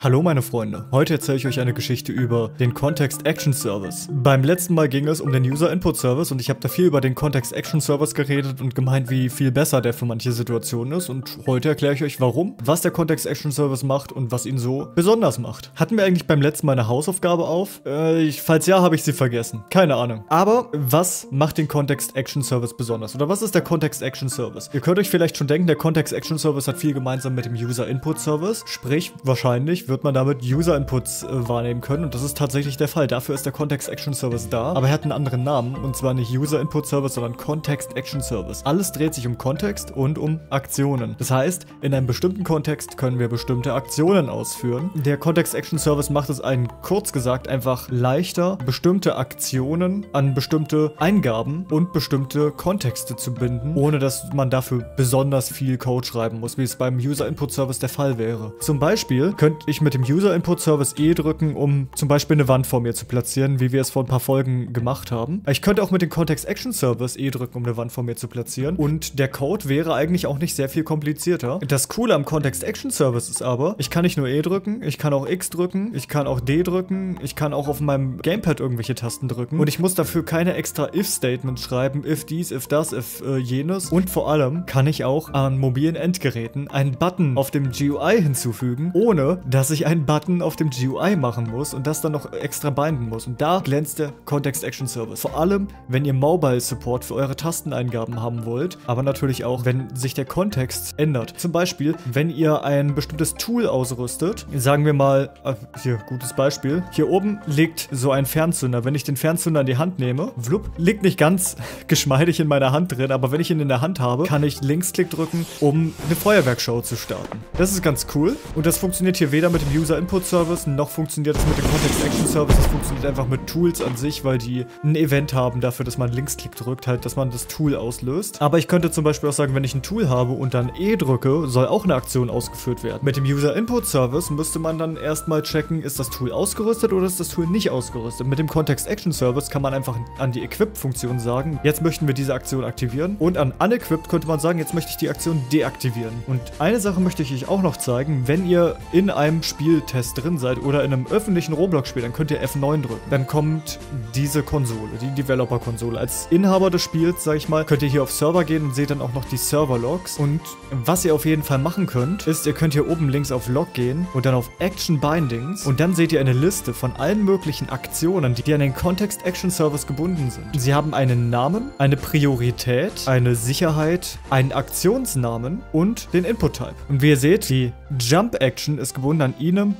Hallo meine Freunde, heute erzähle ich euch eine Geschichte über den Context Action Service. Beim letzten Mal ging es um den User Input Service und ich habe da viel über den Context Action Service geredet und gemeint, wie viel besser der für manche Situationen ist, und heute erkläre ich euch warum, was der Context Action Service macht und was ihn so besonders macht. Hatten wir eigentlich beim letzten Mal eine Hausaufgabe auf? Falls ja, habe ich sie vergessen. Keine Ahnung. Aber was macht den Context Action Service besonders? Oder was ist der Context Action Service? Ihr könnt euch vielleicht schon denken, der Context Action Service hat viel gemeinsam mit dem User Input Service, sprich wahrscheinlich wird man damit User-Inputs wahrnehmen können, und das ist tatsächlich der Fall. Dafür ist der Context Action Service da, aber er hat einen anderen Namen, und zwar nicht User-Input Service, sondern Context Action Service. Alles dreht sich um Kontext und um Aktionen. Das heißt, in einem bestimmten Kontext können wir bestimmte Aktionen ausführen. Der Context Action Service macht es einen, kurz gesagt, einfach leichter, bestimmte Aktionen an bestimmte Eingaben und bestimmte Kontexte zu binden, ohne dass man dafür besonders viel Code schreiben muss, wie es beim User-Input Service der Fall wäre. Zum Beispiel könnte ich mit dem User-Input Service E drücken, um zum Beispiel eine Wand vor mir zu platzieren, wie wir es vor ein paar Folgen gemacht haben. Ich könnte auch mit dem Context Action Service E drücken, um eine Wand vor mir zu platzieren, und der Code wäre eigentlich auch nicht sehr viel komplizierter. Das Coole am Context Action Service ist aber, ich kann nicht nur E drücken, ich kann auch X drücken, ich kann auch D drücken, ich kann auch auf meinem Gamepad irgendwelche Tasten drücken, und ich muss dafür keine extra If-Statements schreiben, if dies, if das, if jenes, und vor allem kann ich auch an mobilen Endgeräten einen Button auf dem GUI hinzufügen, ohne dass ich einen Button auf dem GUI machen muss und das dann noch extra binden muss. Und da glänzt der Context Action Service. Vor allem, wenn ihr Mobile Support für eure Tasteneingaben haben wollt, aber natürlich auch, wenn sich der Kontext ändert. Zum Beispiel, wenn ihr ein bestimmtes Tool ausrüstet, sagen wir mal, hier, gutes Beispiel, hier oben liegt so ein Fernzünder. Wenn ich den Fernzünder in die Hand nehme, wlupp, liegt nicht ganz geschmeidig in meiner Hand drin, aber wenn ich ihn in der Hand habe, kann ich Linksklick drücken, um eine Feuerwerkshow zu starten. Das ist ganz cool, und das funktioniert hier weder mit dem User Input Service, noch funktioniert es mit dem Context Action Service. Das funktioniert einfach mit Tools an sich, weil die ein Event haben dafür, dass man Linksklick drückt, halt, dass man das Tool auslöst. Aber ich könnte zum Beispiel auch sagen, wenn ich ein Tool habe und dann E drücke, soll auch eine Aktion ausgeführt werden. Mit dem User Input Service müsste man dann erstmal checken, ist das Tool ausgerüstet oder ist das Tool nicht ausgerüstet. Mit dem Context Action Service kann man einfach an die Equip-Funktion sagen, jetzt möchten wir diese Aktion aktivieren, und an Unequipped könnte man sagen, jetzt möchte ich die Aktion deaktivieren. Und eine Sache möchte ich euch auch noch zeigen: Wenn ihr in einem Spieltest drin seid oder in einem öffentlichen Roblox-Spiel, dann könnt ihr F9 drücken. Dann kommt diese Konsole, die Developer-Konsole. Als Inhaber des Spiels, sag ich mal, könnt ihr hier auf Server gehen und seht dann auch noch die Server-Logs. Und was ihr auf jeden Fall machen könnt, ist, ihr könnt hier oben links auf Log gehen und dann auf Action Bindings, und dann seht ihr eine Liste von allen möglichen Aktionen, die an den Context Action Service gebunden sind. Sie haben einen Namen, eine Priorität, eine Sicherheit, einen Aktionsnamen und den Input-Type. Und wie ihr seht, die Jump-Action ist gebunden an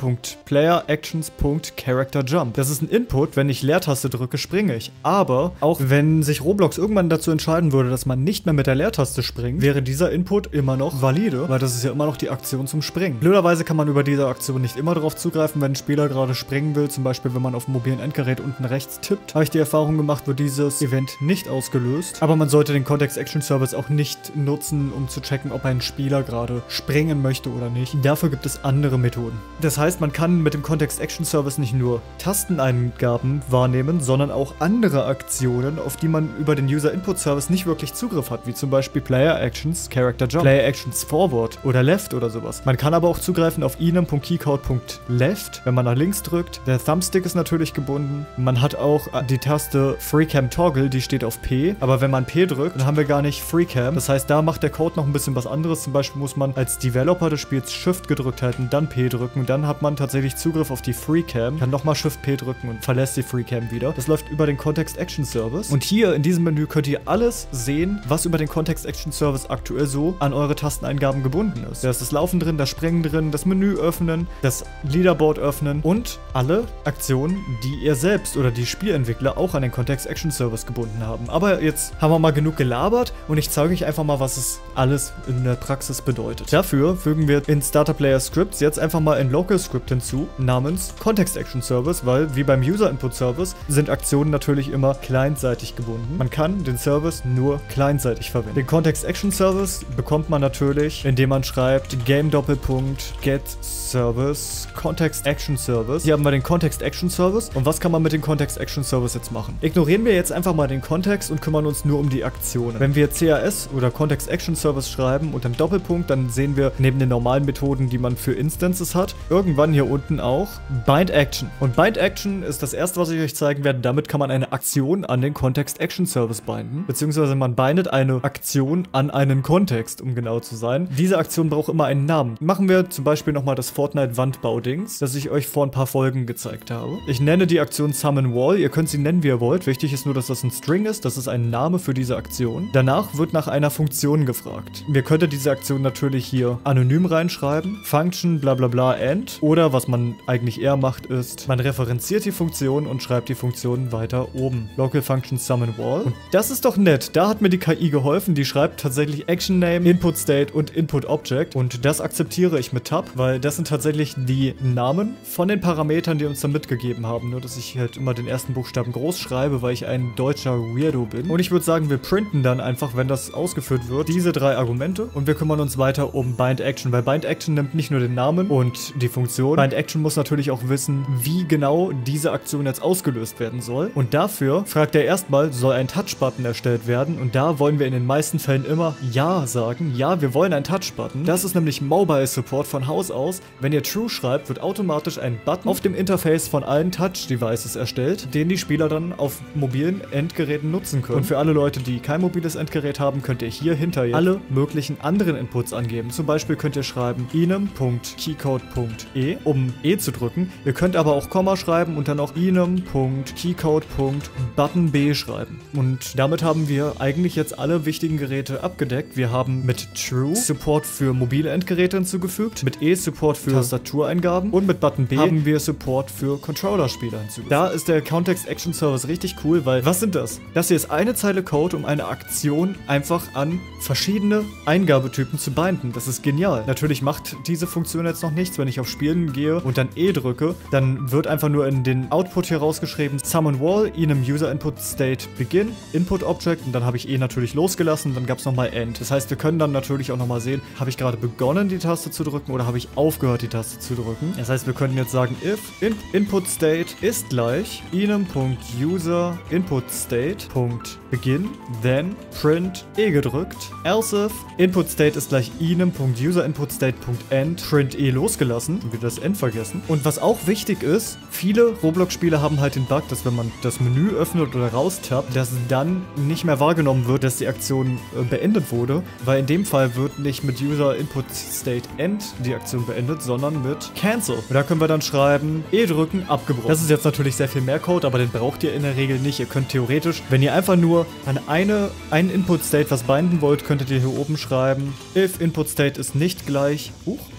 enum.playeractions.characterjump. Das ist ein Input. Wenn ich Leertaste drücke, springe ich. Aber auch wenn sich Roblox irgendwann dazu entscheiden würde, dass man nicht mehr mit der Leertaste springt, wäre dieser Input immer noch valide, weil das ist ja immer noch die Aktion zum Springen. Blöderweise kann man über diese Aktion nicht immer darauf zugreifen, wenn ein Spieler gerade springen will. Zum Beispiel, wenn man auf dem mobilen Endgerät unten rechts tippt, habe ich die Erfahrung gemacht, wird dieses Event nicht ausgelöst. Aber man sollte den Context Action Service auch nicht nutzen, um zu checken, ob ein Spieler gerade springen möchte oder nicht. Dafür gibt es andere Methoden. Das heißt, man kann mit dem Context Action Service nicht nur Tasteneingaben wahrnehmen, sondern auch andere Aktionen, auf die man über den User Input Service nicht wirklich Zugriff hat, wie zum Beispiel Player Actions, Character Jump, Player Actions Forward oder Left oder sowas. Man kann aber auch zugreifen auf enum.keycode.left, wenn man nach links drückt. Der Thumbstick ist natürlich gebunden. Man hat auch die Taste FreeCam Toggle, die steht auf P, aber wenn man P drückt, dann haben wir gar nicht FreeCam. Das heißt, da macht der Code noch ein bisschen was anderes. Zum Beispiel muss man als Developer des Spiels Shift gedrückt halten, dann P drücken, und dann hat man tatsächlich Zugriff auf die FreeCam, kann nochmal Shift P drücken und verlässt die FreeCam wieder. Das läuft über den Context Action Service, und hier in diesem Menü könnt ihr alles sehen, was über den Context Action Service aktuell so an eure Tasteneingaben gebunden ist. Da ist das Laufen drin, das Springen drin, das Menü öffnen, das Leaderboard öffnen und alle Aktionen, die ihr selbst oder die Spielentwickler auch an den Context Action Service gebunden haben. Aber jetzt haben wir mal genug gelabert, und ich zeige euch einfach mal, was es alles in der Praxis bedeutet. Dafür fügen wir in Starter Player Scripts jetzt einfach mal ein Local Script hinzu namens Context Action Service, weil wie beim User Input Service sind Aktionen natürlich immer clientseitig gebunden. Man kann den Service nur clientseitig verwenden. Den Context Action Service bekommt man natürlich, indem man schreibt Game Get Service Context Action Service. Hier haben wir den Context Action Service. Und was kann man mit dem Context Action Service jetzt machen? Ignorieren wir jetzt einfach mal den Kontext und kümmern uns nur um die Aktionen. Wenn wir CAS oder Context Action Service schreiben und dann Doppelpunkt, dann sehen wir neben den normalen Methoden, die man für Instances hat, und irgendwann hier unten auch Bind Action. Und Bind Action ist das erste, was ich euch zeigen werde. Damit kann man eine Aktion an den Context Action Service binden, beziehungsweise man bindet eine Aktion an einen Kontext, um genau zu sein. Diese Aktion braucht immer einen Namen. Machen wir zum Beispiel nochmal das Fortnite-Wandbau-Dings, das ich euch vor ein paar Folgen gezeigt habe. Ich nenne die Aktion Summon Wall. Ihr könnt sie nennen, wie ihr wollt. Wichtig ist nur, dass das ein String ist. Das ist ein Name für diese Aktion. Danach wird nach einer Funktion gefragt. Wir könnten diese Aktion natürlich hier anonym reinschreiben. Function bla bla bla end. Oder was man eigentlich eher macht, ist, man referenziert die Funktion und schreibt die Funktion weiter oben. Local Function Summon Wall. Und das ist doch nett. Da hat mir die KI geholfen. Die schreibt tatsächlich Action Name, Input State und Input Object. Und das akzeptiere ich mit Tab, weil das sind tatsächlich die Namen von den Parametern, die uns da mitgegeben haben. Nur, dass ich halt immer den ersten Buchstaben groß schreibe, weil ich ein deutscher Weirdo bin. Und ich würde sagen, wir printen dann einfach, wenn das ausgeführt wird, diese 3 Argumente und wir kümmern uns weiter um Bind Action, weil Bind Action nimmt nicht nur den Namen und die Funktion. Bind Action muss natürlich auch wissen, wie genau diese Aktion jetzt ausgelöst werden soll. Und dafür fragt er erstmal, soll ein Touch-Button erstellt werden? Und da wollen wir in den meisten Fällen immer Ja sagen. Ja, wir wollen einen Touch-Button. Das ist nämlich Mobile Support von Haus aus. Wenn ihr True schreibt, wird automatisch ein Button auf dem Interface von allen Touch-Devices erstellt, den die Spieler dann auf mobilen Endgeräten nutzen können. Und für alle Leute, die kein mobiles Endgerät haben, könnt ihr hier hinter alle möglichen anderen Inputs angeben. Zum Beispiel könnt ihr schreiben enum.keycode.e, um E zu drücken. Ihr könnt aber auch Komma schreiben und dann auch enum.keycode.buttonb schreiben. Und damit haben wir eigentlich jetzt alle wichtigen Geräte abgedeckt. Wir haben mit True Support für mobile Endgeräte hinzugefügt, mit E Support für Tastatureingaben und mit Button B haben wir Support für Controller-Spieler hinzugefügt. Da ist der Context Action Service richtig cool, weil was sind das? Das hier ist eine Zeile Code, um eine Aktion einfach an verschiedene Eingabetypen zu binden. Das ist genial. Natürlich macht diese Funktion jetzt noch nichts. Wenn ich auf Spielen gehe und dann E drücke, dann wird einfach nur in den Output hier rausgeschrieben Summon Wall, enum User Input State Begin, Input Object und dann habe ich E natürlich losgelassen und dann gab es nochmal End. Das heißt, wir können dann natürlich auch nochmal sehen, habe ich gerade begonnen, die Taste zu drücken oder habe ich aufgehört, die Taste zu drücken. Das heißt, wir können jetzt sagen, if Input State ist gleich enum.user Input State.begin, then print E gedrückt, else if Input State ist gleich enum.user Input State.end, print E losgelassen und wieder das End vergessen. Und was auch wichtig ist, viele Roblox-Spiele haben halt den Bug, dass wenn man das Menü öffnet oder raustappt, dass dann nicht mehr wahrgenommen wird, dass die Aktion beendet wurde, weil in dem Fall wird nicht mit User Input State End die Aktion beendet, sondern mit Cancel. Und da können wir dann schreiben, E drücken, abgebrochen. Das ist jetzt natürlich sehr viel mehr Code, aber den braucht ihr in der Regel nicht. Ihr könnt theoretisch, wenn ihr einfach nur an einen Input State was binden wollt, könntet ihr hier oben schreiben, if Input State ist nicht gleich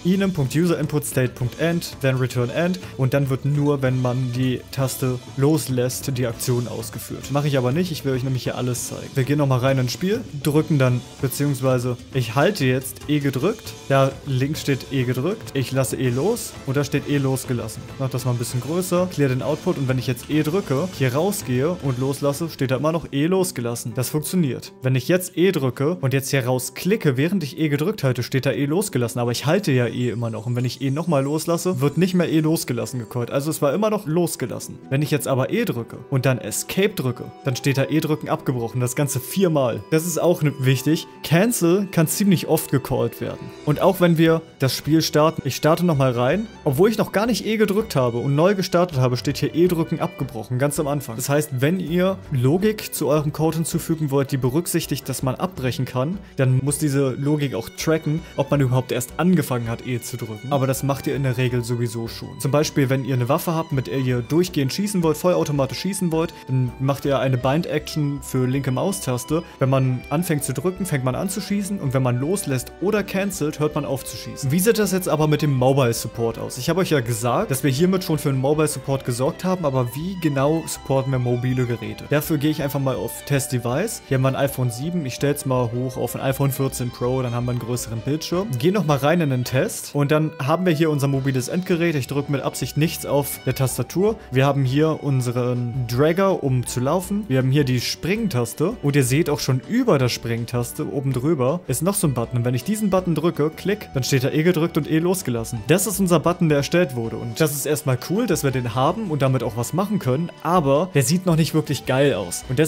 enum.user-input-state.end, then return end und dann wird nur, wenn man die Taste loslässt, die Aktion ausgeführt. Mache ich aber nicht, ich will euch nämlich hier alles zeigen. Wir gehen nochmal rein ins Spiel, drücken dann, beziehungsweise ich halte jetzt E gedrückt, da links steht E gedrückt, ich lasse E los und da steht E losgelassen. Mach das mal ein bisschen größer, clear den Output und wenn ich jetzt E drücke, hier rausgehe und loslasse, steht da immer noch E losgelassen. Das funktioniert. Wenn ich jetzt E drücke und jetzt hier rausklicke, während ich E gedrückt halte, steht da E losgelassen, aber ich halte ja E immer noch und wenn ich E nochmal loslasse, wird nicht mehr E losgelassen gecallt. Also es war immer noch losgelassen. Wenn ich jetzt aber E drücke und dann Escape drücke, dann steht da E drücken abgebrochen. Das Ganze 4-mal. Das ist auch wichtig. Cancel kann ziemlich oft gecallt werden. Und auch wenn wir das Spiel starten, ich starte nochmal rein, obwohl ich noch gar nicht E gedrückt habe und neu gestartet habe, steht hier E drücken abgebrochen, ganz am Anfang. Das heißt, wenn ihr Logik zu eurem Code hinzufügen wollt, die berücksichtigt, dass man abbrechen kann, dann muss diese Logik auch tracken, ob man überhaupt erst angefangen hat, E zu drücken. Aber das macht ihr in der Regel sowieso schon. Zum Beispiel, wenn ihr eine Waffe habt, mit der ihr durchgehend schießen wollt, vollautomatisch schießen wollt, dann macht ihr eine Bind-Action für linke Maustaste. Wenn man anfängt zu drücken, fängt man an zu schießen und wenn man loslässt oder cancelt, hört man auf zu schießen. Wie sieht das jetzt aber mit dem Mobile Support aus? Ich habe euch ja gesagt, dass wir hiermit schon für einen Mobile Support gesorgt haben, aber wie genau supporten wir mobile Geräte? Dafür gehe ich einfach mal auf Test Device. Hier haben wir ein iPhone 7, ich stelle es mal hoch auf ein iPhone 14 Pro, dann haben wir einen größeren Bildschirm. Gehe nochmal rein in den Test und dann haben wir hier unser mobiles Endgerät. Ich drücke mit Absicht nichts auf der Tastatur. Wir haben hier unseren Dragger, um zu laufen. Wir haben hier die Springtaste und ihr seht auch schon über der Springtaste oben drüber ist noch so ein Button. Und wenn ich diesen Button drücke, klick, dann steht da E gedrückt und E losgelassen. Das ist unser Button, der erstellt wurde und das ist erstmal cool, dass wir den haben und damit auch was machen können, aber der sieht noch nicht wirklich geil aus. Und deswegen werden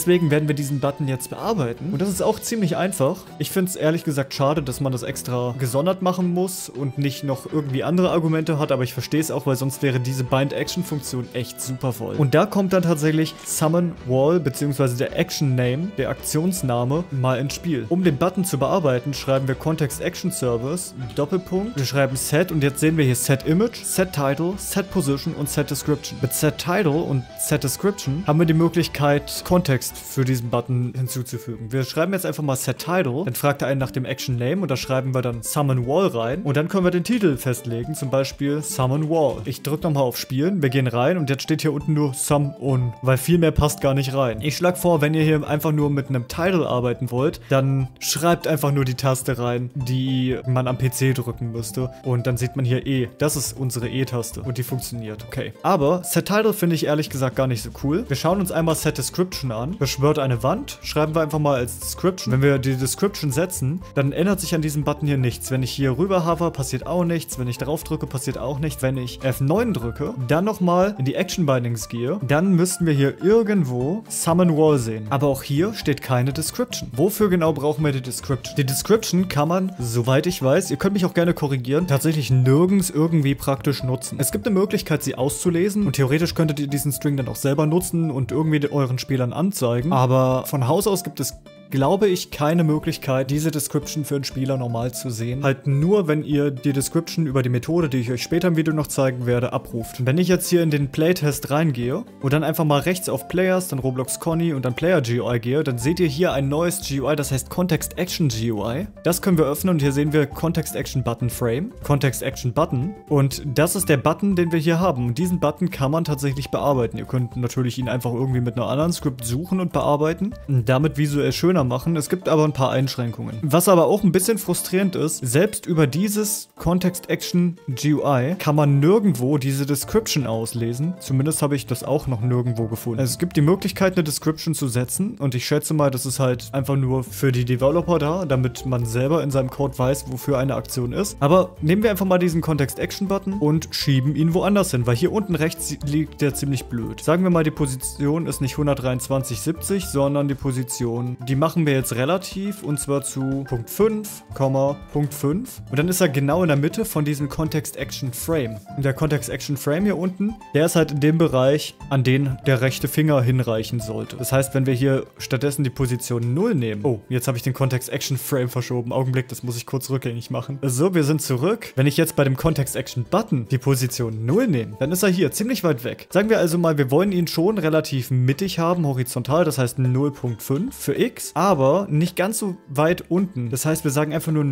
wir diesen Button jetzt bearbeiten. Und das ist auch ziemlich einfach. Ich finde es ehrlich gesagt schade, dass man das extra gesondert machen muss und nicht noch irgendwie andere Argumente hat, aber ich verstehe es auch, weil sonst wäre diese Bind-Action-Funktion echt super voll. Und da kommt dann tatsächlich Summon Wall bzw. der Action Name, der Aktionsname, mal ins Spiel. Um den Button zu bearbeiten, schreiben wir Context Action Service, Doppelpunkt, wir schreiben Set und jetzt sehen wir hier Set Image, Set Title, Set Position und Set Description. Mit Set Title und Set Description haben wir die Möglichkeit, Kontext für diesen Button hinzuzufügen. Wir schreiben jetzt einfach mal Set Title, dann fragt er einen nach dem Action Name und da schreiben wir dann Summon Wall rein und dann können wir den Titel festlegen, zum Beispiel Summon Wall. Ich drücke nochmal auf Spielen, wir gehen rein und jetzt steht hier unten nur Summon, weil viel mehr passt gar nicht rein. Ich schlage vor, wenn ihr hier einfach nur mit einem Title arbeiten wollt, dann schreibt einfach nur die Taste rein, die man am PC drücken müsste und dann sieht man hier E. Das ist unsere E-Taste und die funktioniert, okay. Aber Set Title finde ich ehrlich gesagt gar nicht so cool. Wir schauen uns einmal Set Description an, beschwört eine Wand, schreiben wir einfach mal als Description. Wenn wir die Description setzen, dann ändert sich an diesem Button hier nichts. Wenn ich hier rüber hover, passiert auch nichts. Wenn ich drauf drücke, passiert auch nichts. Wenn ich F9 drücke, dann nochmal in die Action Bindings gehe, dann müssten wir hier irgendwo Summon Wall sehen. Aber auch hier steht keine Description. Wofür genau brauchen wir die Description? Die Description kann man, soweit ich weiß, ihr könnt mich auch gerne korrigieren, tatsächlich nirgends irgendwie praktisch nutzen. Es gibt eine Möglichkeit, sie auszulesen und theoretisch könntet ihr diesen String dann auch selber nutzen und irgendwie euren Spielern anzeigen. Aber von Haus aus gibt es, glaube ich, keine Möglichkeit, diese Description für einen Spieler normal zu sehen. Halt nur, wenn ihr die Description über die Methode, die ich euch später im Video noch zeigen werde, abruft. Wenn ich jetzt hier in den Playtest reingehe und dann einfach mal rechts auf Players, dann Roblox Conny und dann Player GUI gehe, dann seht ihr hier ein neues GUI, das heißt Context Action GUI. Das können wir öffnen und hier sehen wir Context Action Button Frame, Context Action Button und das ist der Button, den wir hier haben. Und diesen Button kann man tatsächlich bearbeiten. Ihr könnt natürlich ihn einfach irgendwie mit einer anderen Script suchen und bearbeiten und damit visuell schöner machen. Es gibt aber ein paar Einschränkungen. Was aber auch ein bisschen frustrierend ist, selbst über dieses Context Action GUI kann man nirgendwo diese Description auslesen. Zumindest habe ich das auch noch nirgendwo gefunden. Also es gibt die Möglichkeit, eine Description zu setzen und ich schätze mal, das ist halt einfach nur für die Developer da, damit man selber in seinem Code weiß, wofür eine Aktion ist. Aber nehmen wir einfach mal diesen Context Action Button und schieben ihn woanders hin, weil hier unten rechts liegt der ziemlich blöd. Sagen wir mal, die Position ist nicht 123,70, sondern die Position, die machen wir jetzt relativ und zwar zu Punkt 5, Punkt 5 und dann ist er genau in der Mitte von diesem Context Action Frame. Und der Context Action Frame hier unten, der ist halt in dem Bereich, an den der rechte Finger hinreichen sollte. Das heißt, wenn wir hier stattdessen die Position 0 nehmen, oh, jetzt habe ich den Context Action Frame verschoben, Augenblick, das muss ich kurz rückgängig machen. So, wir sind zurück. Wenn ich jetzt bei dem Context Action Button die Position 0 nehme, dann ist er hier ziemlich weit weg. Sagen wir also mal, wir wollen ihn schon relativ mittig haben, horizontal, das heißt 0.5 für X, aber nicht ganz so weit unten. Das heißt, wir sagen einfach nur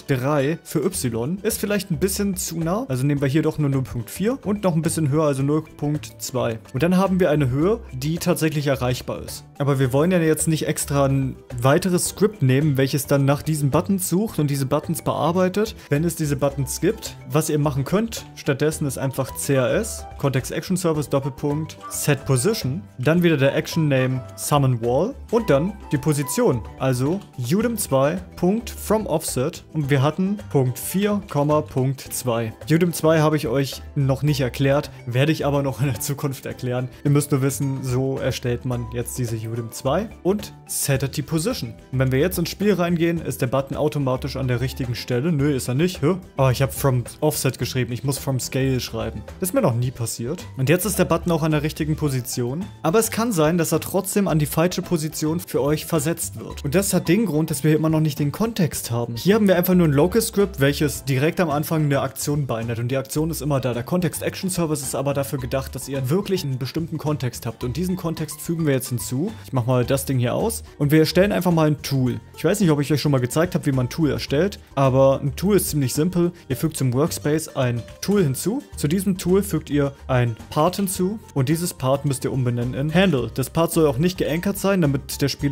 0.3 für Y. Ist vielleicht ein bisschen zu nah. Also nehmen wir hier doch nur 0.4 und noch ein bisschen höher, also 0.2. Und dann haben wir eine Höhe, die tatsächlich erreichbar ist. Aber wir wollen ja jetzt nicht extra ein weiteres Script nehmen, welches dann nach diesen Buttons sucht und diese Buttons bearbeitet, wenn es diese Buttons gibt. Was ihr machen könnt, stattdessen ist einfach CAS, Context Action Service, Doppelpunkt, Set Position, dann wieder der Action Name Summon Wall und dann die Position. Also udem2, Punkt from Offset und wir hatten Punkt 4, Punkt 2. udem2 habe ich euch noch nicht erklärt, werde ich aber noch in der Zukunft erklären. Ihr müsst nur wissen, so erstellt man jetzt diese udem2 und settet die Position. Und wenn wir jetzt ins Spiel reingehen, ist der Button automatisch an der richtigen Stelle. Nö, ist er nicht. Oh, ich habe from Offset geschrieben. Ich muss from Scale schreiben. Das ist mir noch nie passiert. Und jetzt ist der Button auch an der richtigen Position. Aber es kann sein, dass er trotzdem an die falsche Position für euch versetzt wird. Und das hat den Grund, dass wir immer noch nicht den Kontext haben. Hier haben wir einfach nur ein Local Script, welches direkt am Anfang eine Aktion bindet. Und die Aktion ist immer da. Der Context Action Service ist aber dafür gedacht, dass ihr wirklich einen bestimmten Kontext habt. Und diesen Kontext fügen wir jetzt hinzu. Ich mache mal das Ding hier aus. Und wir erstellen einfach mal ein Tool. Ich weiß nicht, ob ich euch schon mal gezeigt habe, wie man ein Tool erstellt. Aber ein Tool ist ziemlich simpel. Ihr fügt zum Workspace ein Tool hinzu. Zu diesem Tool fügt ihr ein Part hinzu. Und dieses Part müsst ihr umbenennen in Handle. Das Part soll auch nicht geankert sein, damit der Spieler es in die Hand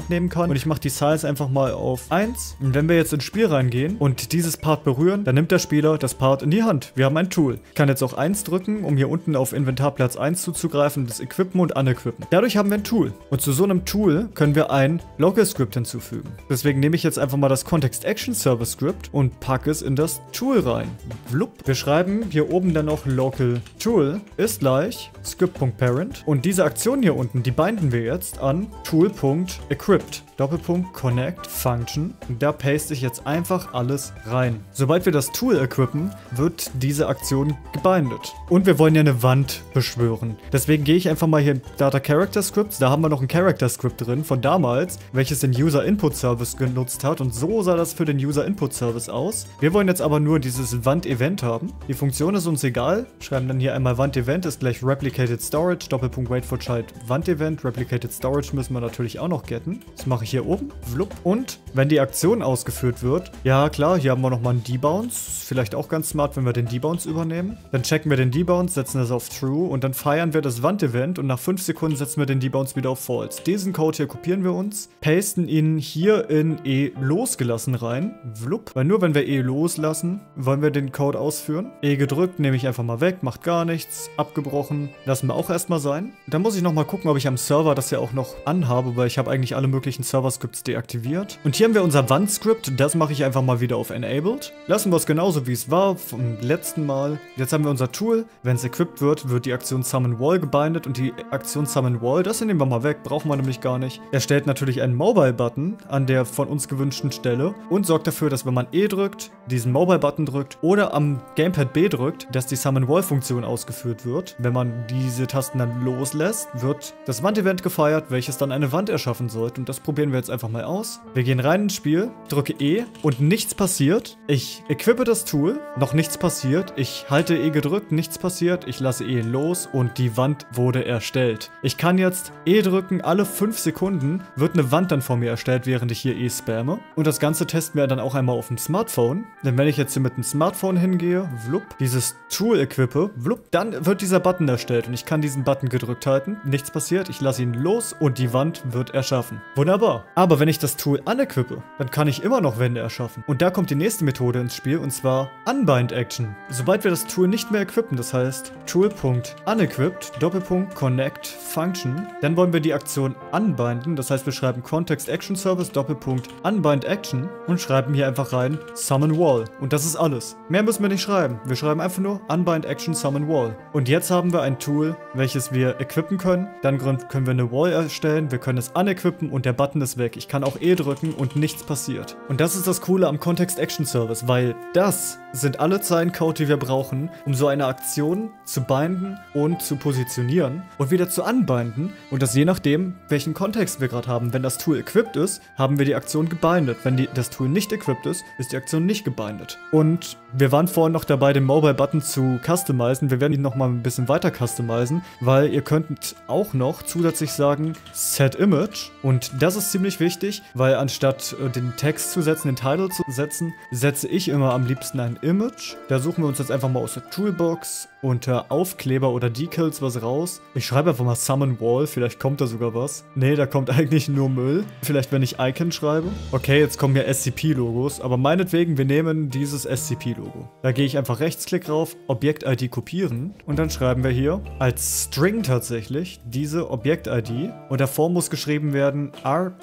Hand nehmen kann. Und ich mache die Size einfach mal auf 1. Und wenn wir jetzt ins Spiel reingehen und dieses Part berühren, dann nimmt der Spieler das Part in die Hand. Wir haben ein Tool. Ich kann jetzt auch 1 drücken, um hier unten auf Inventarplatz 1 zuzugreifen, das Equippen und Unequippen. Dadurch haben wir ein Tool. Und zu so einem Tool können wir ein Local Script hinzufügen. Deswegen nehme ich jetzt einfach mal das Context Action Server Script und packe es in das Tool rein. Vlup. Wir schreiben hier oben dann noch Local Tool ist gleich Script.parent. Und diese Aktion hier unten, die binden wir jetzt an Tool.equipped. Doppelpunkt Connect Function. Und da paste ich jetzt einfach alles rein. Sobald wir das Tool equippen, wird diese Aktion gebindet. Und wir wollen ja eine Wand beschwören. Deswegen gehe ich einfach mal hier in Data Character Scripts. Da haben wir noch ein Character Script drin von damals, welches den User Input Service genutzt hat. Und so sah das für den User Input Service aus. Wir wollen jetzt aber nur dieses Wand-Event haben. Die Funktion ist uns egal. Schreiben dann hier einmal Wand-Event ist gleich Replicated Storage. Doppelpunkt Wait for Child Wand-Event. Replicated Storage müssen wir natürlich auch noch getten. Das mache ich hier oben. Vlup. Und wenn die Aktion ausgeführt wird, ja klar, hier haben wir nochmal einen Debounce. Vielleicht auch ganz smart, wenn wir den Debounce übernehmen. Dann checken wir den Debounce, setzen das auf True und dann feiern wir das Wand-Event und nach 5 Sekunden setzen wir den Debounce wieder auf False. Diesen Code hier kopieren wir uns, pasten ihn hier in E losgelassen rein. Vlup. Weil nur wenn wir E loslassen, wollen wir den Code ausführen. E gedrückt, nehme ich einfach mal weg, macht gar nichts. Abgebrochen, lassen wir auch erstmal sein. Dann muss ich nochmal gucken, ob ich am Server das ja auch noch anhabe, weil ich habe eigentlich alle möglichen Server-Scripts deaktiviert. Und hier haben wir unser Wand-Script, das mache ich einfach mal wieder auf Enabled. Lassen wir es genauso, wie es war vom letzten Mal. Jetzt haben wir unser Tool. Wenn es equipped wird, wird die Aktion Summon Wall gebindet und die Aktion Summon Wall, das nehmen wir mal weg, brauchen wir nämlich gar nicht. Erstellt natürlich einen Mobile-Button an der von uns gewünschten Stelle und sorgt dafür, dass wenn man E drückt, diesen Mobile-Button drückt oder am Gamepad B drückt, dass die Summon Wall-Funktion ausgeführt wird. Wenn man diese Tasten dann loslässt, wird das Wand-Event gefeiert, welches dann eine Wand erschaffen sollte. Und das probieren wir jetzt einfach mal aus. Wir gehen rein ins Spiel, drücke E und nichts passiert. Ich equippe das Tool, noch nichts passiert. Ich halte E gedrückt, nichts passiert. Ich lasse E los und die Wand wurde erstellt. Ich kann jetzt E drücken, alle 5 Sekunden wird eine Wand dann vor mir erstellt, während ich hier E spamme. Und das Ganze testen wir dann auch einmal auf dem Smartphone. Denn wenn ich jetzt hier mit dem Smartphone hingehe, vlup, dieses Tool equippe, vlup, dann wird dieser Button erstellt und ich kann diesen Button gedrückt halten. Nichts passiert, ich lasse ihn los und die Wand wird erschaffen. Wunderbar. Aber wenn ich das Tool unequippe, dann kann ich immer noch Wände erschaffen. Und da kommt die nächste Methode ins Spiel und zwar Unbind Action. Sobald wir das Tool nicht mehr equippen, das heißt Tool.unequipped, Doppelpunkt Connect Function, dann wollen wir die Aktion unbinden, das heißt wir schreiben Context Action Service, Doppelpunkt Unbind Action und schreiben hier einfach rein Summon Wall. Und das ist alles. Mehr müssen wir nicht schreiben. Wir schreiben einfach nur Unbind Action Summon Wall. Und jetzt haben wir ein Tool, welches wir equippen können. Dann können wir eine Wall erstellen, wir können es unequippen und der Button ist weg. Ich kann auch E drücken und nichts passiert. Und das ist das Coole am Context Action Service, weil das sind alle Zeilencode, die wir brauchen, um so eine Aktion zu binden und zu positionieren und wieder zu unbinden. Und das je nachdem, welchen Kontext wir gerade haben. Wenn das Tool equipped ist, haben wir die Aktion gebindet. Wenn das Tool nicht equipped ist, ist die Aktion nicht gebindet. Und wir waren vorhin noch dabei, den Mobile-Button zu customizen. Wir werden ihn nochmal ein bisschen weiter customizen, weil ihr könnt auch noch zusätzlich sagen Set Image. Und das ist ziemlich wichtig, weil anstatt den Text zu setzen, den Title zu setzen, setze ich immer am liebsten ein Image. Da suchen wir uns jetzt einfach mal aus der Toolbox unter Aufkleber oder Decals was raus. Ich schreibe einfach mal Summon Wall, vielleicht kommt da sogar was. Nee, da kommt eigentlich nur Müll. Vielleicht, wenn ich Icon schreibe. Okay, jetzt kommen ja SCP-Logos, aber meinetwegen, wir nehmen dieses SCP-Logo. Da gehe ich einfach Rechtsklick drauf, Objekt-ID kopieren und dann schreiben wir hier als String tatsächlich diese Objekt-ID und davor muss geschrieben werden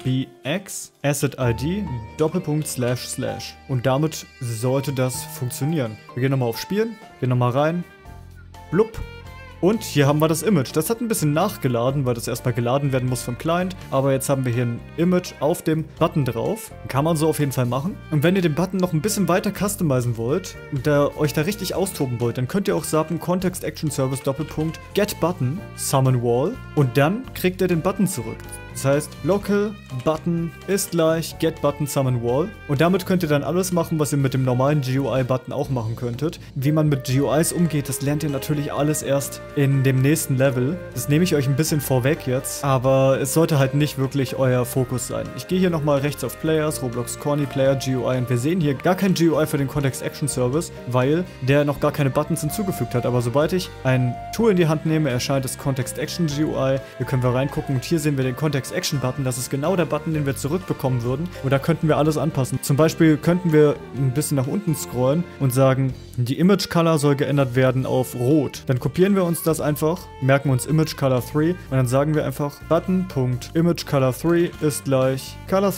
RBX Asset-ID Doppelpunkt // und damit sollte das funktionieren. Wir gehen nochmal auf Spielen, gehen nochmal rein, blub. Und hier haben wir das Image. Das hat ein bisschen nachgeladen, weil das erstmal geladen werden muss vom Client. Aber jetzt haben wir hier ein Image auf dem Button drauf. Kann man so auf jeden Fall machen. Und wenn ihr den Button noch ein bisschen weiter customizen wollt und euch da richtig austoben wollt, dann könnt ihr auch sagen Context Action Service Doppelpunkt Get Button Summon Wall und dann kriegt ihr den Button zurück. Das heißt, Local Button ist gleich Get Button Summon Wall. Und damit könnt ihr dann alles machen, was ihr mit dem normalen GUI-Button auch machen könntet. Wie man mit GUIs umgeht, das lernt ihr natürlich alles erst in dem nächsten Level. Das nehme ich euch ein bisschen vorweg jetzt, aber es sollte halt nicht wirklich euer Fokus sein. Ich gehe hier nochmal rechts auf Players, Roblox Corny Player GUI und wir sehen hier gar kein GUI für den Context Action Service, weil der noch gar keine Buttons hinzugefügt hat. Aber sobald ich ein Tool in die Hand nehme, erscheint das Context Action GUI. Hier können wir reingucken und hier sehen wir den Context Action Button. Das ist genau der Button, den wir zurückbekommen würden. Und da könnten wir alles anpassen. Zum Beispiel könnten wir ein bisschen nach unten scrollen und sagen, die Image Color soll geändert werden auf Rot. Dann kopieren wir uns das einfach, merken uns Image Color 3 und dann sagen wir einfach Button.ImageColor3 ist gleich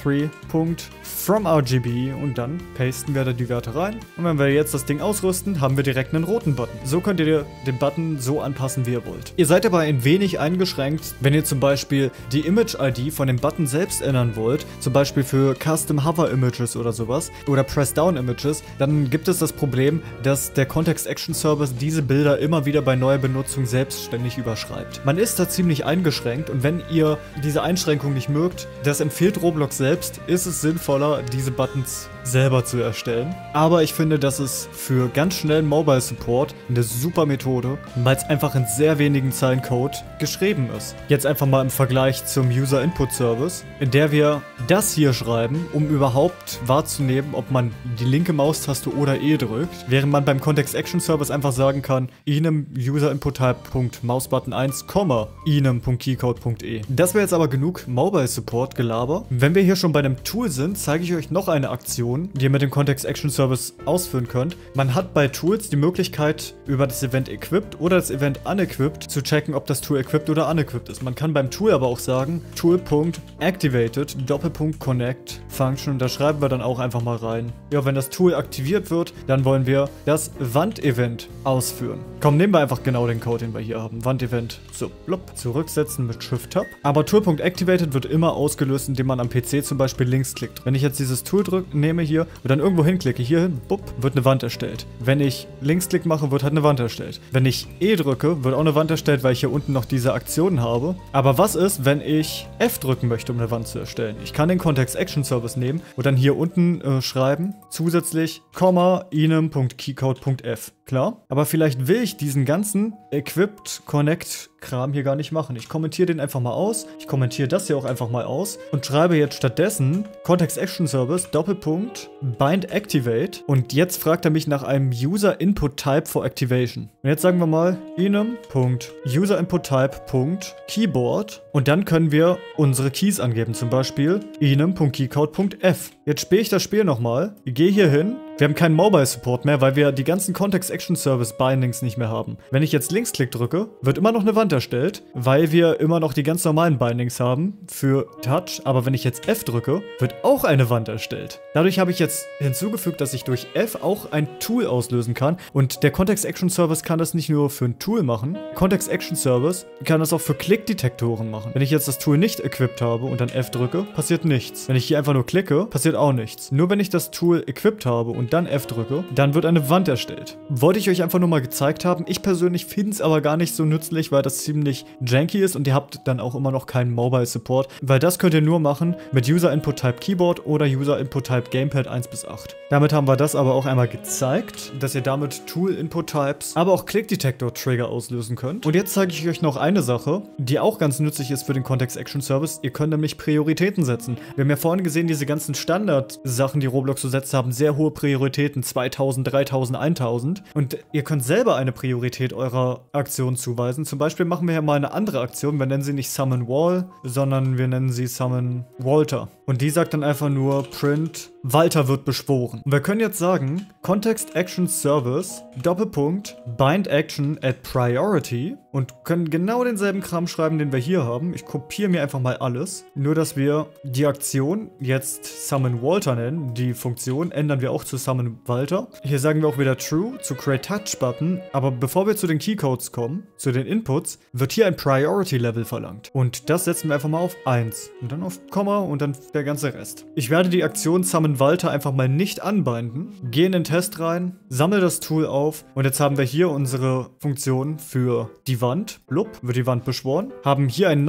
Color3.FromRGB und dann pasten wir da die Werte rein. Und wenn wir jetzt das Ding ausrüsten, haben wir direkt einen roten Button. So könnt ihr den Button so anpassen, wie ihr wollt. Ihr seid aber ein wenig eingeschränkt, wenn ihr zum Beispiel die Image-ID von dem Button selbst ändern wollt, zum Beispiel für Custom Hover Images oder sowas oder Press Down Images, dann gibt es das Problem, dass der Context Action Service diese Bilder immer wieder bei neuer Benutzung selbstständig überschreibt. Man ist da ziemlich eingeschränkt und wenn ihr diese Einschränkung nicht mögt, das empfiehlt Roblox selbst, ist es sinnvoller, diese Buttons selber zu erstellen. Aber ich finde, das ist für ganz schnellen Mobile Support eine super Methode, weil es einfach in sehr wenigen Zeilen Code geschrieben ist. Jetzt einfach mal im Vergleich zum User Input Service, in der wir das hier schreiben, um überhaupt wahrzunehmen, ob man die linke Maustaste oder E drückt, während man beim Context Action Service einfach sagen kann, enum user input type.mousebutton 1, enum.keycode.e. Das wäre jetzt aber genug Mobile Support Gelaber. Wenn wir hier schon bei einem Tool sind, zeige ich euch noch eine Aktion, die ihr mit dem Context Action Service ausführen könnt. Man hat bei Tools die Möglichkeit, über das Event Equipped oder das Event Unequipped zu checken, ob das Tool equipped oder unequipped ist. Man kann beim Tool aber auch sagen, Tool.activated Connect Function. Da schreiben wir dann auch einfach mal rein. Ja, wenn das Tool aktiviert wird, dann wollen wir das Wand-Event ausführen. Komm, nehmen wir einfach genau den Code, den wir hier haben. Wand-Event. So, blub. Zurücksetzen mit Shift-Tab. Aber Tool.activated wird immer ausgelöst, indem man am PC zum Beispiel links klickt. Wenn ich jetzt dieses Tool nehme hier und dann irgendwo hinklicke, hier hin, bupp, wird eine Wand erstellt. Wenn ich Linksklick mache, wird halt eine Wand erstellt. Wenn ich E drücke, wird auch eine Wand erstellt, weil ich hier unten noch diese Aktionen habe. Aber was ist, wenn ich F drücken möchte, um eine Wand zu erstellen? Ich kann den Context Action Service nehmen und dann hier unten schreiben, zusätzlich, enum.keycode.f. Klar? Aber vielleicht will ich diesen ganzen Equipped Connect Kram hier gar nicht machen. Ich kommentiere den einfach mal aus. Ich kommentiere das hier auch einfach mal aus und schreibe jetzt stattdessen Context Action Service Doppelpunkt Bind Activate und jetzt fragt er mich nach einem User Input Type for Activation. Und jetzt sagen wir mal enum.userinputtype.keyboard und dann können wir unsere Keys angeben, zum Beispiel enum.keycode.f. Jetzt spiele ich das Spiel nochmal, gehe hier hin. Wir haben keinen Mobile Support mehr, weil wir die ganzen Context Action Service Bindings nicht mehr haben. Wenn ich jetzt Linksklick drücke, wird immer noch eine Wand erstellt, weil wir immer noch die ganz normalen Bindings haben für Touch. Aber wenn ich jetzt F drücke, wird auch eine Wand erstellt. Dadurch habe ich jetzt hinzugefügt, dass ich durch F auch ein Tool auslösen kann. Und der Context Action Service kann das nicht nur für ein Tool machen. Context Action Service kann das auch für Klickdetektoren machen. Wenn ich jetzt das Tool nicht equipped habe und dann F drücke, passiert nichts. Wenn ich hier einfach nur klicke, passiert auch nichts. Nur wenn ich das Tool equipped habe und dann F drücke, dann wird eine Wand erstellt. Wollte ich euch einfach nur mal gezeigt haben. Ich persönlich finde es aber gar nicht so nützlich, weil das ziemlich janky ist und ihr habt dann auch immer noch keinen Mobile Support, weil das könnt ihr nur machen mit User Input Type Keyboard oder User Input Type Gamepad 1 bis 8. Damit haben wir das aber auch einmal gezeigt, dass ihr damit Tool Input Types, aber auch Click Detector Trigger auslösen könnt. Und jetzt zeige ich euch noch eine Sache, die auch ganz nützlich ist für den Context Action Service. Ihr könnt nämlich Prioritäten setzen. Wir haben ja vorhin gesehen, diese ganzen Standard-Sachen, die Roblox so setzt, haben sehr hohe Prioritäten, 2000, 3000, 1000. Und ihr könnt selber eine Priorität eurer Aktion zuweisen. Zum Beispiel machen wir hier mal eine andere Aktion. Wir nennen sie nicht Summon Wall, sondern wir nennen sie Summon Walter. Und die sagt dann einfach nur Print Walter wird beschworen. Und wir können jetzt sagen, Context Action Service, Doppelpunkt, Bind Action at Priority und können genau denselben Kram schreiben, den wir hier haben. Ich kopiere mir einfach mal alles. Nur, dass wir die Aktion jetzt Summon Walter nennen. Die Funktion ändern wir auch zu Summon Walter. Hier sagen wir auch wieder True zu Create Touch Button. Aber bevor wir zu den Keycodes kommen, zu den Inputs, wird hier ein Priority Level verlangt. Und das setzen wir einfach mal auf 1. Und dann auf Komma und dann der ganze Rest. Ich werde die Aktion Summon Walter einfach mal nicht anbinden, gehe in den Test rein, sammle das Tool auf und jetzt haben wir hier unsere Funktion für die Wand. Blub, wird die Wand beschworen. Haben hier ein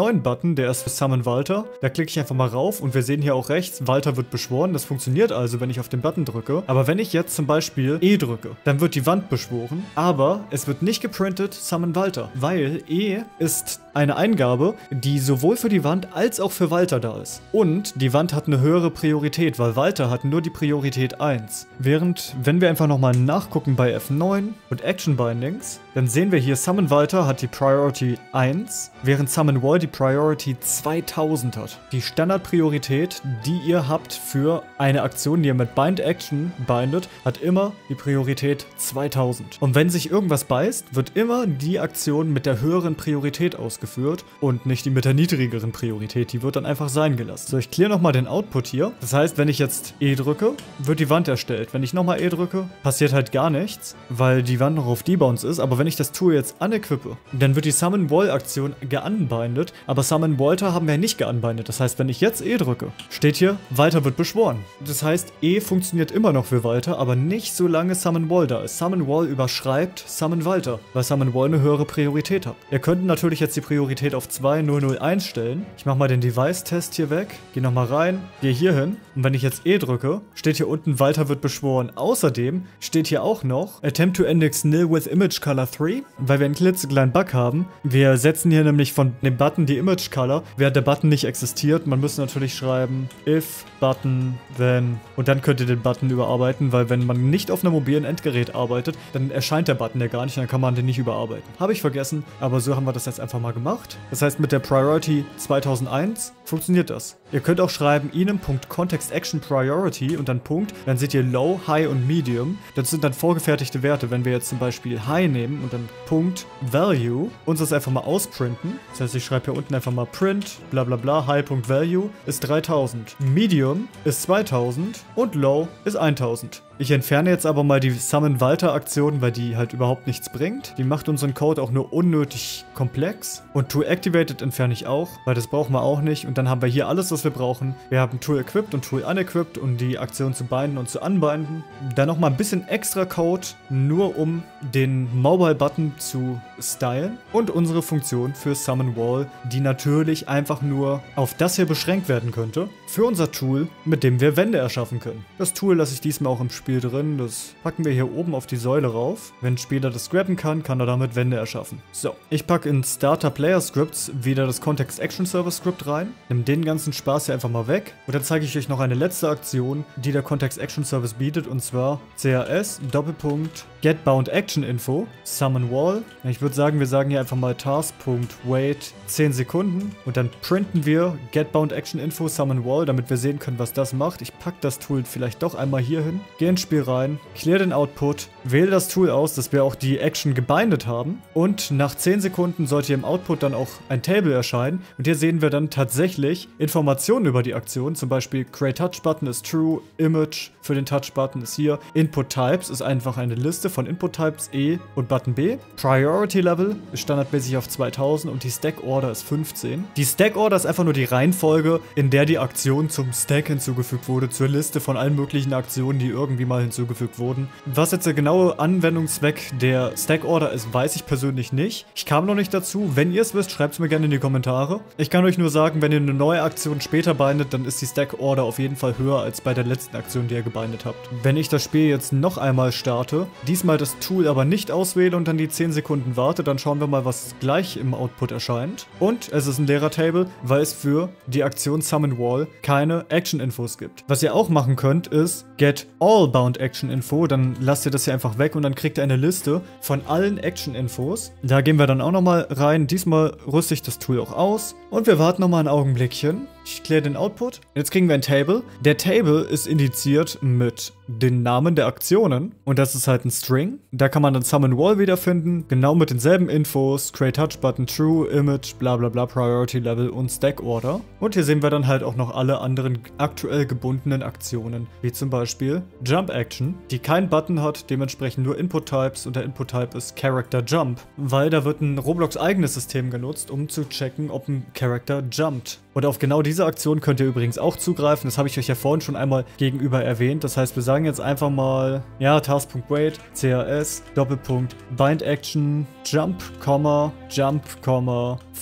neuen Button, der ist für Summon Walter. Da klicke ich einfach mal rauf und wir sehen hier auch rechts, Walter wird beschworen. Das funktioniert also, wenn ich auf den Button drücke. Aber wenn ich jetzt zum Beispiel E drücke, dann wird die Wand beschworen. Aber es wird nicht geprintet Summon Walter, weil E ist eine Eingabe, die sowohl für die Wand als auch für Walter da ist. Und die Wand hat eine höhere Priorität, weil Walter hat nur die Priorität 1. Während, wenn wir einfach nochmal nachgucken bei F9 und Action Bindings, dann sehen wir hier, Summon Walter hat die Priority 1, während Summon Wall die Priority 2000 hat. Die Standardpriorität, die ihr habt für eine Aktion, die ihr mit Bind Action bindet, hat immer die Priorität 2000. Und wenn sich irgendwas beißt, wird immer die Aktion mit der höheren Priorität ausgeführt und nicht die mit der niedrigeren Priorität. Die wird dann einfach sein gelassen. So, ich clear nochmal den Output hier. Das heißt, wenn ich jetzt E drücke, wird die Wand erstellt. Wenn ich nochmal E drücke, passiert halt gar nichts, weil die Wand noch auf Debounce ist. Aber wenn ich das Tool jetzt unequippe, dann wird die Summon Wall Aktion geunbindet, aber Summon Walter haben wir nicht geunbindet. Das heißt, wenn ich jetzt E drücke, steht hier, Walter wird beschworen. Das heißt, E funktioniert immer noch für Walter, aber nicht solange Summon Wall da ist. Summon Wall überschreibt Summon Walter, weil Summon Wall eine höhere Priorität hat. Ihr könnt natürlich jetzt die Priorität auf 2001 stellen. Ich mache mal den Device-Test hier weg, gehe nochmal rein, gehe hier hin und wenn ich jetzt E drücke, steht hier unten, Walter wird beschworen. Außerdem steht hier auch noch, Attempt to index nil with image color 3, weil wir einen klitzekleinen Bug haben. Wir setzen hier nämlich von dem Button die Image Color, während der Button nicht existiert. Man müsste natürlich schreiben, if Button, then, und dann könnt ihr den Button überarbeiten, weil wenn man nicht auf einem mobilen Endgerät arbeitet, dann erscheint der Button ja gar nicht und dann kann man den nicht überarbeiten. Habe ich vergessen, aber so haben wir das jetzt einfach mal gemacht. Das heißt, mit der Priority 2001 funktioniert das. Ihr könnt auch schreiben, enum.contextActionPriority und dann Punkt, dann seht ihr Low, High und Medium. Das sind dann vorgefertigte Werte. Wenn wir jetzt zum Beispiel High nehmen und dann Punkt Value, uns das einfach mal ausprinten. Das heißt, ich schreibe hier unten einfach mal Print, bla bla bla, High.Value ist 3000. Medium ist 2000 und Low ist 1000. Ich entferne jetzt aber mal die Summon Walter Aktion, weil die halt überhaupt nichts bringt. Die macht unseren Code auch nur unnötig komplex. Und Tool Activated entferne ich auch, weil das brauchen wir auch nicht. Und dann haben wir hier alles, was wir brauchen. Wir haben Tool Equipped und Tool Unequipped, um die Aktion zu binden und zu unbinden. Dann nochmal ein bisschen extra Code, nur um den Mobile Button zu stylen. Und unsere Funktion für Summon Wall, die natürlich einfach nur auf das hier beschränkt werden könnte. Für unser Tool, mit dem wir Wände erschaffen können. Das Tool lasse ich diesmal auch im Spiel drin. Das packen wir hier oben auf die Säule rauf. Wenn ein Spieler das grabben kann, kann er damit Wände erschaffen. So, ich packe in Starter Player Scripts wieder das Context Action Server Script rein. Nimm den ganzen Spaß hier einfach mal weg. Und dann zeige ich euch noch eine letzte Aktion, die der Context Action Service bietet. Und zwar CAS Doppelpunkt Get Bound Action Info Summon Wall. Ich würde sagen, wir sagen hier einfach mal Task.wait 10 Sekunden. Und dann printen wir Get Bound Action Info Summon Wall, damit wir sehen können, was das macht. Ich packe das Tool vielleicht doch einmal hier hin. Gehe ins Spiel rein, clear den Output, wähle das Tool aus, dass wir auch die Action gebindet haben und nach 10 Sekunden sollte hier im Output dann auch ein Table erscheinen und hier sehen wir dann tatsächlich Informationen über die Aktion, zum Beispiel Create Touch Button ist True, Image für den Touch Button ist hier, Input Types ist einfach eine Liste von Input Types E und Button B, Priority Level ist standardmäßig auf 2000 und die Stack Order ist 15. Die Stack Order ist einfach nur die Reihenfolge, in der die Aktion zum Stack hinzugefügt wurde, zur Liste von allen möglichen Aktionen, die irgendwie mal hinzugefügt wurden. Was jetzt der genaue Anwendungszweck der Stack Order ist, weiß ich persönlich nicht. Ich kam noch nicht dazu. Wenn ihr es wisst, schreibt es mir gerne in die Kommentare. Ich kann euch nur sagen, wenn ihr eine neue Aktion später bindet, dann ist die Stack Order auf jeden Fall höher als bei der letzten Aktion, die ihr gebindet habt. Wenn ich das Spiel jetzt noch einmal starte, diesmal das Tool aber nicht auswähle und dann die 10 Sekunden warte, dann schauen wir mal, was gleich im Output erscheint. Und es ist ein leerer Table, weil es für die Aktion Summon Wall keine Action-Infos gibt. Was ihr auch machen könnt, ist Get All Bound Action Info, dann lasst ihr das hier einfach weg und dann kriegt ihr eine Liste von allen Action Infos. Da gehen wir dann auch nochmal rein. Diesmal rüste ich das Tool auch aus und wir warten nochmal ein Augenblickchen. Ich kläre den Output. Jetzt kriegen wir ein Table. Der Table ist indiziert mit den Namen der Aktionen und das ist halt ein String. Da kann man dann Summon Wall wiederfinden, genau mit denselben Infos, Create Touch Button, True, Image, bla bla bla, Priority Level und Stack Order. Und hier sehen wir dann halt auch noch alle anderen aktuell gebundenen Aktionen, wie zum Beispiel Jump Action, die keinen Button hat, dementsprechend nur Input Types und der Input Type ist Character Jump, weil da wird ein Roblox eigenes System genutzt, um zu checken, ob ein Character jumpt. Und auf genau diese Aktion könnt ihr übrigens auch zugreifen. Das habe ich euch ja vorhin schon einmal gegenüber erwähnt. Das heißt, wir sagen jetzt einfach mal, ja, Task.wait, CAS, Doppelpunkt, Bind Action, Jump, Jump,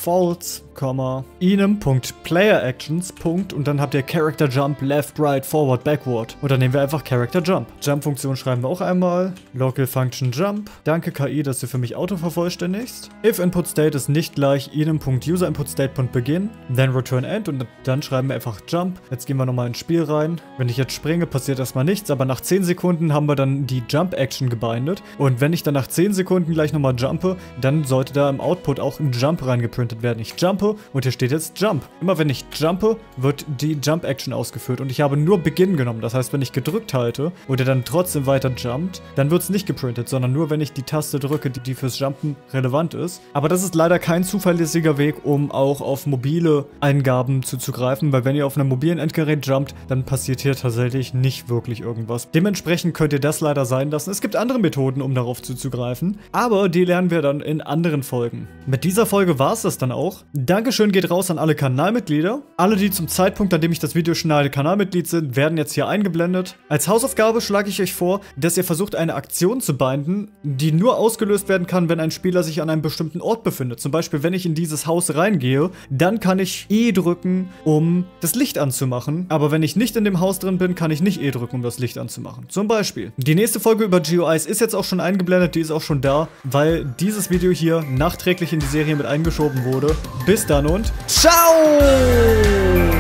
false, enum.playerActions, und dann habt ihr Character Jump, Left, Right, Forward, Backward. Und dann nehmen wir einfach Character Jump. Jump-Funktion schreiben wir auch einmal. Local Function Jump. Danke KI, dass du für mich Auto vervollständigst. If Input State ist nicht gleich enum.userinputState.begin, then return end und dann schreiben wir einfach Jump. Jetzt gehen wir nochmal ins Spiel rein. Wenn ich jetzt springe, passiert erstmal nichts, aber nach 10 Sekunden haben wir dann die Jump-Action gebindet. Und wenn ich dann nach 10 Sekunden gleich nochmal jumpe, dann sollte da im Output auch ein Jump reingeprintet werden. Ich jumpe und hier steht jetzt Jump. Immer wenn ich jumpe, wird die Jump-Action ausgeführt und ich habe nur Beginn genommen. Das heißt, wenn ich gedrückt halte und er dann trotzdem weiter jumpt, dann wird es nicht geprintet, sondern nur, wenn ich die Taste drücke, die fürs Jumpen relevant ist. Aber das ist leider kein zuverlässiger Weg, um auch auf mobile Eingaben zuzugreifen, weil wenn ihr auf einem mobilen Endgerät jumpt, dann passiert hier tatsächlich nicht wirklich irgendwas. Dementsprechend könnt ihr das leider sein lassen. Es gibt andere Methoden, um darauf zuzugreifen, aber die lernen wir dann in anderen Folgen. Mit dieser Folge war es das dann auch. Dankeschön geht raus an alle Kanalmitglieder. Alle, die zum Zeitpunkt, an dem ich das Video schneide, Kanalmitglied sind, werden jetzt hier eingeblendet. Als Hausaufgabe schlage ich euch vor, dass ihr versucht, eine Aktion zu binden, die nur ausgelöst werden kann, wenn ein Spieler sich an einem bestimmten Ort befindet. Zum Beispiel, wenn ich in dieses Haus reingehe, dann kann ich E drücken, um das Licht anzumachen. Aber wenn ich nicht in dem Haus drin bin, kann ich nicht E drücken, um das Licht anzumachen. Zum Beispiel. Die nächste Folge über GUIs ist jetzt auch schon eingeblendet, die ist auch schon da, weil dieses Video hier nachträglich in die Serie mit eingeschoben wurde. Bis dann und ciao!